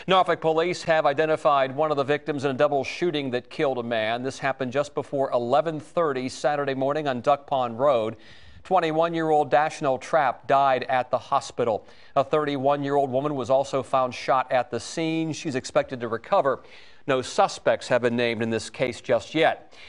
Norfolk Police have identified one of the victims in a double shooting that killed a man. This happened just before 11:30 Saturday morning on Duck Pond Road. 21-year-old Dashnell Trapp died at the hospital. A 31-year-old woman was also found shot at the scene. She's expected to recover. No suspects have been named in this case just yet.